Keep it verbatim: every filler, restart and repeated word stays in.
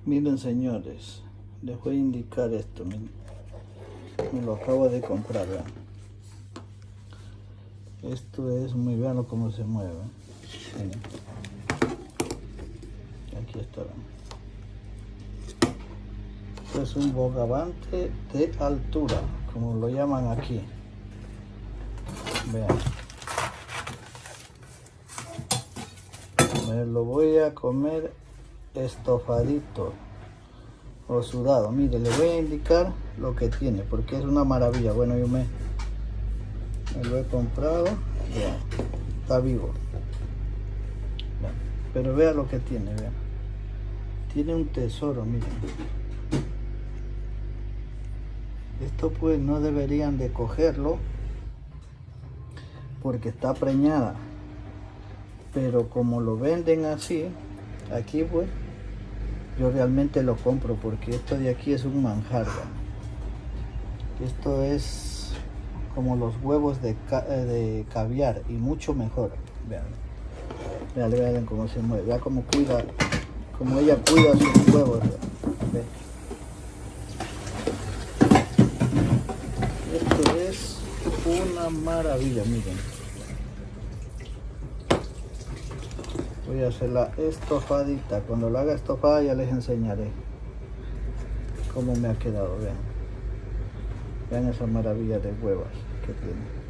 Miren señores, les voy a indicar esto, miren. Me lo acabo de comprar, vean. Esto es muy bueno cómo se mueve. Miren. Aquí está, vean. Esto es un bogavante de altura, como lo llaman aquí. Vean. Me lo voy a comer estofadito o sudado. Mire, le voy a indicar lo que tiene porque es una maravilla. Bueno, yo me, me lo he comprado. Vean, está vivo. Vean, pero vea lo que tiene, vean. Tiene un tesoro, miren. Esto pues no deberían de cogerlo porque está preñada, pero como lo venden así aquí, pues yo realmente lo compro porque esto de aquí es un manjar, ¿no? Esto es como los huevos de, ca de caviar y mucho mejor. Vean, vean, vean cómo se mueve, vean cómo cuida, como ella cuida sus huevos. Vean. Esto es una maravilla, miren. Voy a hacerla estofadita. Cuando la haga estofada ya les enseñaré cómo me ha quedado. Vean, vean esa maravilla de huevas que tiene.